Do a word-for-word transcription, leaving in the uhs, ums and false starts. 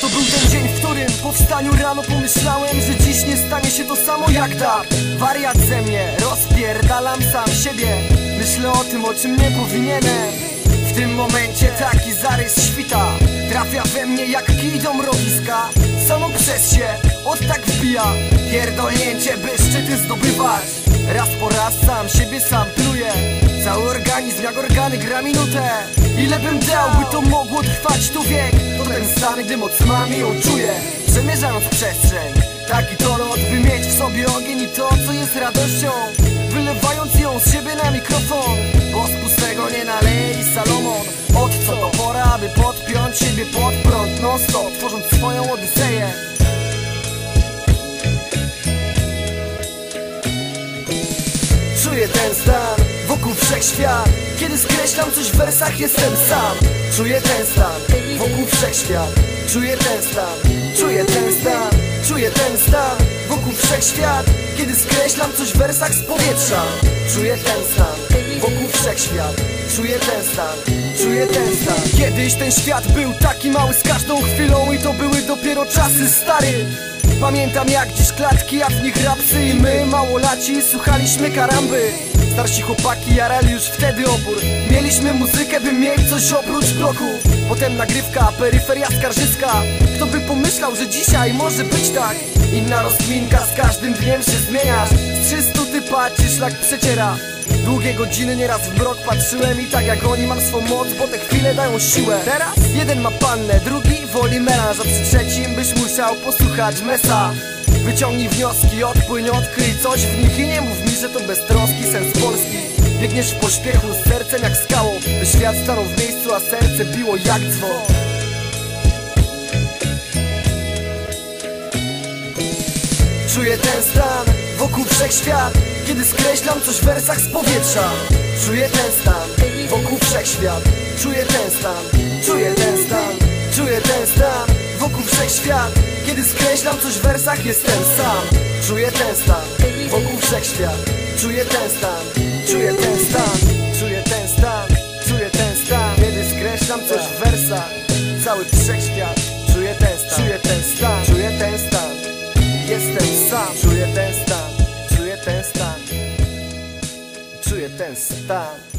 był ten dzień, w którym po wstaniu rano pomyślałem, że dziś nie stanie się to samo jak tak. Wariat ze mnie, rozpierdalam sam siebie. Myślę o tym, o czym nie powinienem. W tym momencie taki zarys świta trafia we mnie jak kij do mrowiska. Samo przez się, od tak wbija pierdolnięcie, by szczyty zdobywać. Raz po raz sam siebie sam pluję. Cały organizm jak organy gra minutę. Ile bym dał, by to mogło trwać tu wiek. To ten stan, gdy mocami ją czuję, przemierzając przestrzeń. Taki to lot, by mieć w sobie ogień i to, co jest radością, wylewając ją z siebie na mikrofon. Bo z pustego nie naleje i Salomon. Od co to pora, by podpiąć siebie pod prąd non stop, tworząc swoją odyseję. Czuję ten stan, wokół wszechświat. Kiedy skreślam coś w wersach, jestem sam. Czuję ten stan, wokół wszechświat. Czuję ten stan, czuję ten stan, czuję ten stan, wokół wszechświat. Kiedy skreślam coś w wersach z powietrza. Czuję ten stan, wokół wszechświat. Czuję ten stan, czuję ten stan. Kiedyś ten świat był taki mały z każdą chwilą i to były dopiero czasy, stary. Pamiętam jak dziś klatki, a w nich rapsy i my, małolaci, słuchaliśmy karamby. Starsi chłopaki jarali już wtedy opór. Mieliśmy muzykę, by mieć coś oprócz bloków. Potem nagrywka, peryferia skarżyska. Kto by pomyślał, że dzisiaj może być tak? Inna rozkminka, z każdym dniem się zmieniasz. Z trzystu ty patrzysz, szlak przeciera. Długie godziny, nieraz w mrok patrzyłem i tak jak oni mam swą moc, bo te chwile dają siłę. Teraz jeden ma pannę, drugi woli melanż, a przy trzecim byś musiał posłuchać mesa. Wyciągnij wnioski, odpłyń, odkryj coś w nich i nie mów mi, że to beztroski sens Polski. Biegniesz w pośpiechu z sercem jak skałą, by świat stanął w miejscu, a serce biło jak dzwon. Czuję ten stan, wokół wszechświat. Kiedy skreślam coś w wersach z powietrza. Czuję ten stan, wokół wszechświat. Czuję ten stan, czuję ten stan, czuję ten stan, wokół wszechświat. Kiedy skreślam coś w wersach, jestem sam. Czuję ten stan, wokół wszechświat. Czuję ten stan, czuję ten stan, czuję ten stan, czuję ten stan. Kiedy skreślam coś w wersach, cały wszechświat. Czuję ten stan, czuję ten stan, czuję ten stan. Jestem sam, czuję ten stan, czuję ten stan, czuję ten stan.